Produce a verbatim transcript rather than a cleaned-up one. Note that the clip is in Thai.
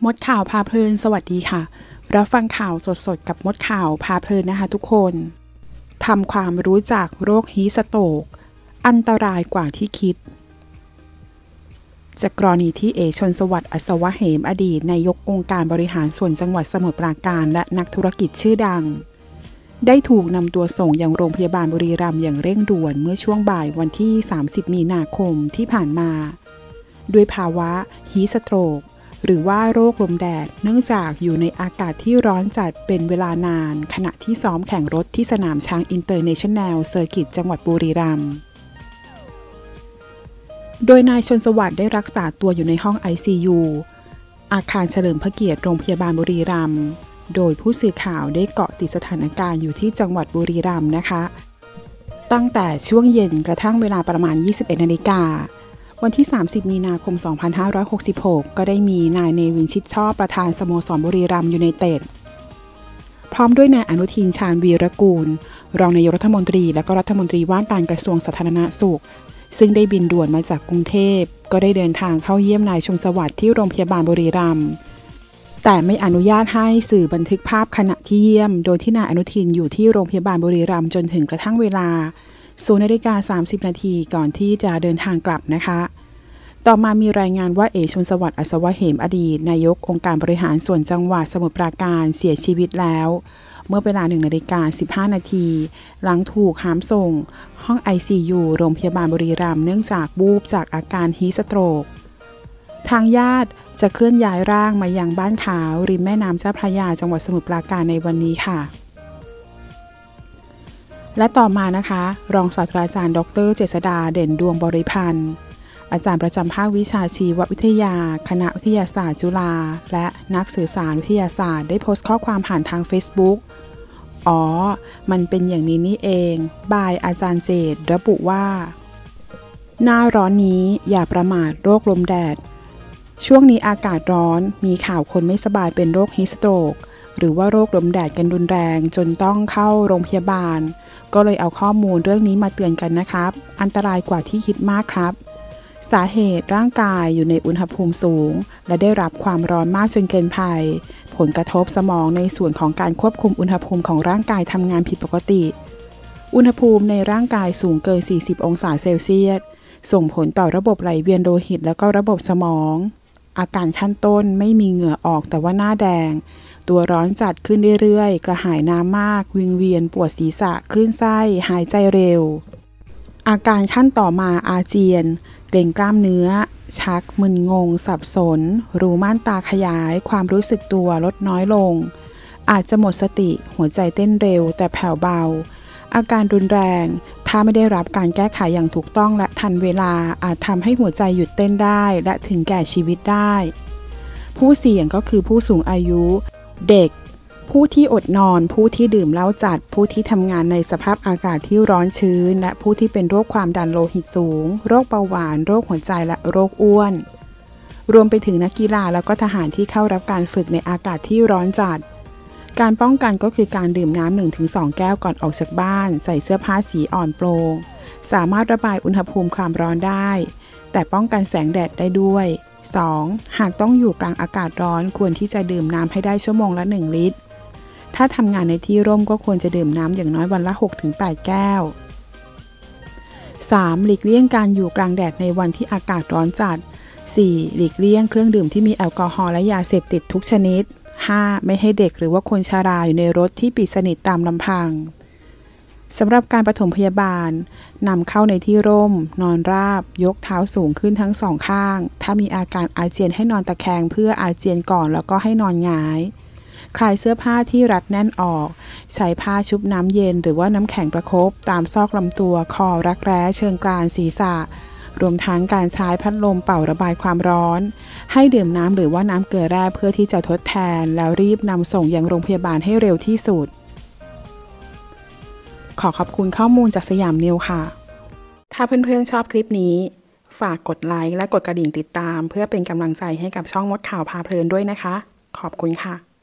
มดข่าวพาเพลินสวัสดีค่ะรับฟังข่าวสดๆกับมดข่าวพาเพลินนะคะทุกคนทำความรู้จักโรคฮีทสโตรกอันตรายกว่าที่คิดจากกรณีที่เอชนสวัสดิ์อัศวะเหมอดีตนายกองค์การบริหารส่วนจังหวัดสมุทรปราการและนักธุรกิจชื่อดังได้ถูกนำตัวส่งยังโรงพยาบาลบุรีรัมย์อย่างเร่งด่วนเมื่อช่วงบ่ายวันที่สามสิบมีนาคมที่ผ่านมาด้วยภาวะฮีทสโตรกหรือว่าโรคลมแดดเนื่องจากอยู่ในอากาศที่ร้อนจัดเป็นเวลานานขณะที่ซ้อมแข่งรถที่สนามช้างอินเตอร์เนชั่นแนลเซอร์กิตจังหวัดบุรีรัมย์โดยนายชนสวัสดิ์ได้รักษาตัวอยู่ในห้อง ไอ ซี ยู อาคารเฉลิมพระเกียรติโรงพยาบาลบุรีรัมย์โดยผู้สื่อข่าวได้เกาะติดสถานการณ์อยู่ที่จังหวัดบุรีรัมย์นะคะตั้งแต่ช่วงเย็นกระทั่งเวลาประมาณยี่สิบเอ็ดนาฬิกาวันที่สามสิบมีนาคมสองพันห้าร้อยหกสิบหกก็ได้มีนายเนวินชิดชอบประธานสโมสรบุรีรัมย์ยูไนเต็ดพร้อมด้วยนายอนุทินชาญวีรกูลรองนายกรัฐมนตรีและก็รัฐมนตรีว่าการกระทรวงสาธารณสุขซึ่งได้บินด่วนมาจากกรุงเทพก็ได้เดินทางเข้าเยี่ยมนายชมสวัสดิ์ที่โรงพยาบาลบุรีรัมย์แต่ไม่อนุญาตให้สื่อบันทึกภาพขณะที่เยี่ยมโดยที่นายอนุทินอยู่ที่โรงพยาบาลบุรีรัมย์จนถึงกระทั่งเวลาศูนย์นาฬิกาสามสิบนาทีก่อนที่จะเดินทางกลับนะคะต่อมามีรายงานว่าเอชนสวัสดิ์อัศวะเหมอดีตนายกองค์การบริหารส่วนจังหวัดสมุทรปราการเสียชีวิตแล้วเมื่อเวลาหนึ่งนาฬิกาสิบห้านาทีหลังถูกหามส่งห้อง ไอ ซี ยู โรงพยาบาลบุรีรัมย์เนื่องจากวูบจากอาการฮีทสโตรกทางญาติจะเคลื่อนย้ายร่างมายังบ้านขาวริมแม่น้ำเจ้าพระยาจังหวัดสมุทรปราการในวันนี้ค่ะและต่อมานะคะรองศาสตราจารย์ดรเจษฎาเด่นดวงบริพันธ์อาจารย์ประจำภาควิชาชีววิทยาคณะวิทยาศาสตร์จุฬาและนักสื่อสารวิทยาศาสตร์ได้โพสต์ข้อความผ่านทาง Facebook อ๋อมันเป็นอย่างนี้นี่เองบายอาจารย์เจตระบุว่าหน้าร้อนนี้อย่าประมาทโรคลมแดดช่วงนี้อากาศร้อนมีข่าวคนไม่สบายเป็นโรคฮีทสโตรกหรือว่าโรคลมแดดกันรุนแรงจนต้องเข้าโรงพยาบาลก็เลยเอาข้อมูลเรื่องนี้มาเตือนกันนะครับอันตรายกว่าที่คิดมากครับสาเหตุร่างกายอยู่ในอุณหภูมิสูงและได้รับความร้อนมากจนเกินไปผลกระทบสมองในส่วนของการควบคุมอุณหภูมิของร่างกายทำงานผิดปกติอุณหภูมิในร่างกายสูงเกินสี่สิบองศาเซลเซียสส่งผลต่อระบบไหลเวียนโลหิตและก็ระบบสมองอาการขั้นต้นไม่มีเหงื่อออกแต่ว่าหน้าแดงตัวร้อนจัดขึ้นเรื่อยๆกระหายน้ำมากวิงเวียนปวดศีรษะคลื่นไส้หายใจเร็วอาการขั้นต่อมาอาเจียนเกร็งกล้ามเนื้อชักมึนงงสับสนรูม่านตาขยายความรู้สึกตัวลดน้อยลงอาจจะหมดสติหัวใจเต้นเร็วแต่แผ่วเบาอาการรุนแรงถ้าไม่ได้รับการแก้ไขอย่างถูกต้องและทันเวลาอาจทำให้หัวใจหยุดเต้นได้และถึงแก่ชีวิตได้ผู้เสี่ยงก็คือผู้สูงอายุเด็กผู้ที่อดนอนผู้ที่ดื่มเหล้าจัดผู้ที่ทำงานในสภาพอากาศที่ร้อนชื้นและผู้ที่เป็นโรคความดันโลหิตสูงโรคเบาหวานโรคหัวใจและโรคอ้วนรวมไปถึงนักกีฬาแล้วก็ทหารที่เข้ารับการฝึกในอากาศที่ร้อนจัดการป้องกันก็คือการดื่มน้ำ หนึ่งถึงสอง แก้วก่อนออกจากบ้านใส่เสื้อผ้าสีอ่อนโปร่งสามารถระบายอุณหภูมิความร้อนได้แต่ป้องกันแสงแดดได้ด้วยสองหากต้องอยู่กลางอากาศร้อนควรที่จะดื่มน้ำให้ได้ชั่วโมงละหนึ่งลิตรถ้าทำงานในที่ร่มก็ควรจะดื่มน้ำอย่างน้อยวันละ หกถึงแปด แก้ว สาม หลีกเลี่ยงการอยู่กลางแดดในวันที่อากาศร้อนจัด สี่ หลีกเลี่ยงเครื่องดื่มที่มีแอลกอฮอล์และยาเสพติดทุกชนิด ห้า ไม่ให้เด็กหรือว่าคนชราอยู่ในรถที่ปิดสนิทตามลำพังสำหรับการปฐมพยาบาลนำเข้าในที่ร่มนอนราบยกเท้าสูงขึ้นทั้งสองข้างถ้ามีอาการอาเจียนให้นอนตะแคงเพื่ออาเจียนก่อนแล้วก็ให้นอนหงายคลายเสื้อผ้าที่รัดแน่นออกใช้ผ้าชุบน้ำเย็นหรือว่าน้ำแข็งประคบตามซอกลำตัวคอรักแร้เชิงกรานศีรษะรวมทั้งการใช้พัดลมเป่าระบายความร้อนให้ดื่มน้ำหรือว่าน้ำเกลือแร่เพื่อที่จะทดแทนแล้วรีบนำส่งยังโรงพยาบาลให้เร็วที่สุดขอขอบคุณข้อมูลจากสยามนิวค่ะถ้าเพื่อนๆชอบคลิปนี้ฝากกดไลค์และกดกระดิ่งติดตามเพื่อเป็นกำลังใจให้กับช่องมดข่าวพาเพลินด้วยนะคะขอบคุณค่ะ